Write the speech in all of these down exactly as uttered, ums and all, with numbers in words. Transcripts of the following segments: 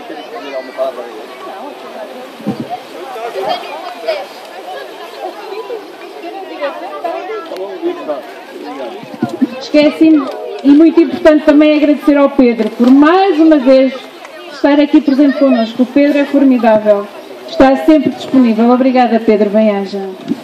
Esqueci-me, e muito importante também agradecer ao Pedro por mais uma vez estar aqui presente connosco. O Pedro é formidável, está sempre disponível. Obrigada, Pedro, bem-aja.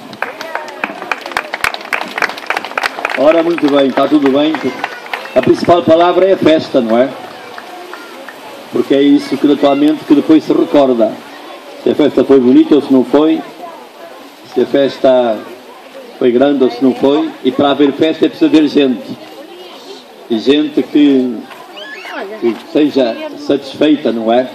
Ora, muito bem, está tudo bem. A principal palavra é festa, não é? Porque é isso que naturalmente que depois se recorda. Se a festa foi bonita ou se não foi, se a festa foi grande ou se não foi, e para haver festa é preciso haver gente. E gente que, que seja satisfeita, não é?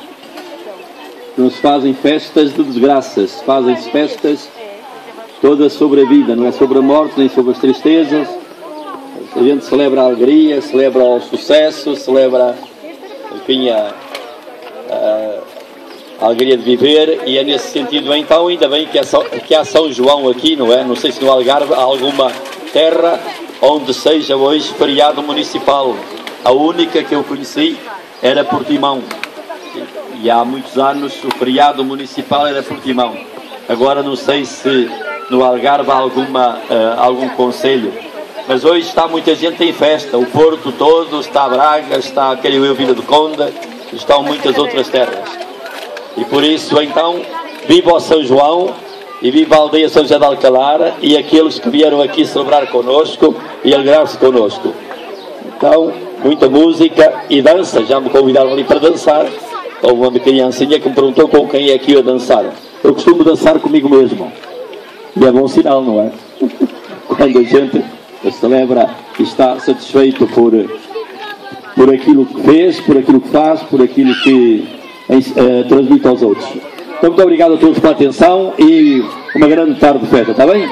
Não se fazem festas de desgraças, se fazem festas todas sobre a vida, não é sobre a morte, nem sobre as tristezas. A gente celebra a alegria, celebra o sucesso, celebra, enfim, a, a, a alegria de viver, e é nesse sentido, então, ainda bem que há, que há São João aqui, não é? Não sei se no Algarve há alguma terra onde seja hoje feriado municipal. A única que eu conheci era Portimão, e há muitos anos o feriado municipal era Portimão. Agora não sei se no Algarve há alguma, uh, algum concelho, mas hoje está muita gente em festa. O Porto todo, está Braga, está, quero eu, Vila do Conde, estão muitas outras terras. E por isso, então, viva o São João e viva a aldeia São José de Alcalar e aqueles que vieram aqui celebrar connosco e alegrar-se connosco. Então, muita música e dança. Já me convidaram ali para dançar. Houve uma criancinha que me perguntou com quem é que eu ia dançar. Eu costumo dançar comigo mesmo. E é bom sinal, não é? Quando a gente celebra e está satisfeito por, por aquilo que fez, por aquilo que faz, por aquilo que uh, transmite aos outros. Então, muito obrigado a todos pela atenção e uma grande tarde de festa, está bem?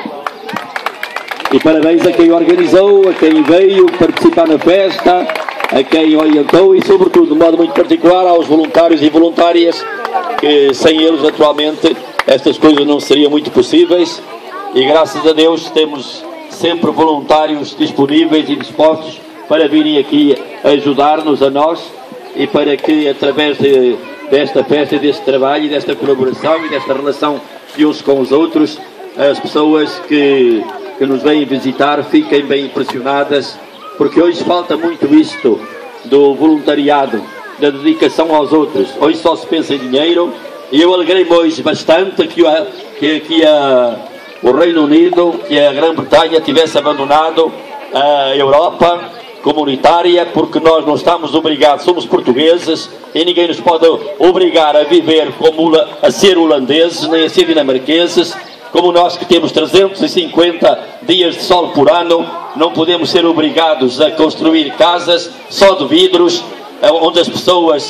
E parabéns a quem organizou, a quem veio participar na festa, a quem orientou e, sobretudo, de modo muito particular, aos voluntários e voluntárias, que sem eles, atualmente, estas coisas não seriam muito possíveis. E graças a Deus temos sempre voluntários disponíveis e dispostos para virem aqui ajudar-nos a nós e para que, através de, desta festa, deste trabalho e desta colaboração e desta relação de uns com os outros, as pessoas que, que nos vêm visitar fiquem bem impressionadas, porque hoje falta muito isto do voluntariado, da dedicação aos outros. Hoje só se pensa em dinheiro, e eu alegrei-me hoje bastante que, que, que a o Reino Unido, que a Grã-Bretanha tivesse abandonado a Europa comunitária, porque nós não estamos obrigados, somos portugueses e ninguém nos pode obrigar a viver como a ser holandeses, nem a ser dinamarqueses, como nós que temos trezentos e cinquenta dias de sol por ano, não podemos ser obrigados a construir casas só de vidros, onde as pessoas,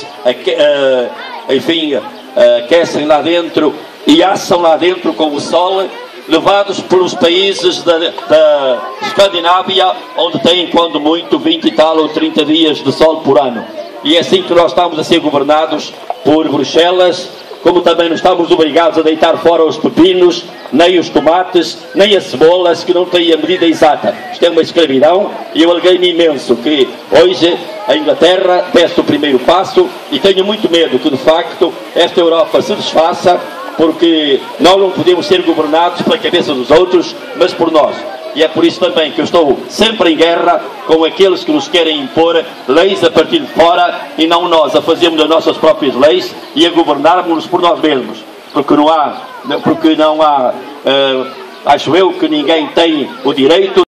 enfim, aquecem lá dentro e assam lá dentro com o sol, levados pelos países da, da Escandinávia, onde têm, quando muito, vinte e tal ou trinta dias de sol por ano. E é assim que nós estamos a ser governados por Bruxelas, como também não estamos obrigados a deitar fora os pepinos, nem os tomates, nem as cebolas, que não têm a medida exata. Isto é uma escravidão, e eu alegrei-me imenso que hoje a Inglaterra desse o primeiro passo, e tenho muito medo que, de facto, esta Europa se desfaça, porque nós não podemos ser governados pela cabeça dos outros, mas por nós. E é por isso também que eu estou sempre em guerra com aqueles que nos querem impor leis a partir de fora, e não nós a fazermos as nossas próprias leis e a governarmos-nos por nós mesmos. Porque não há, porque não há, uh, acho eu, que ninguém tem o direito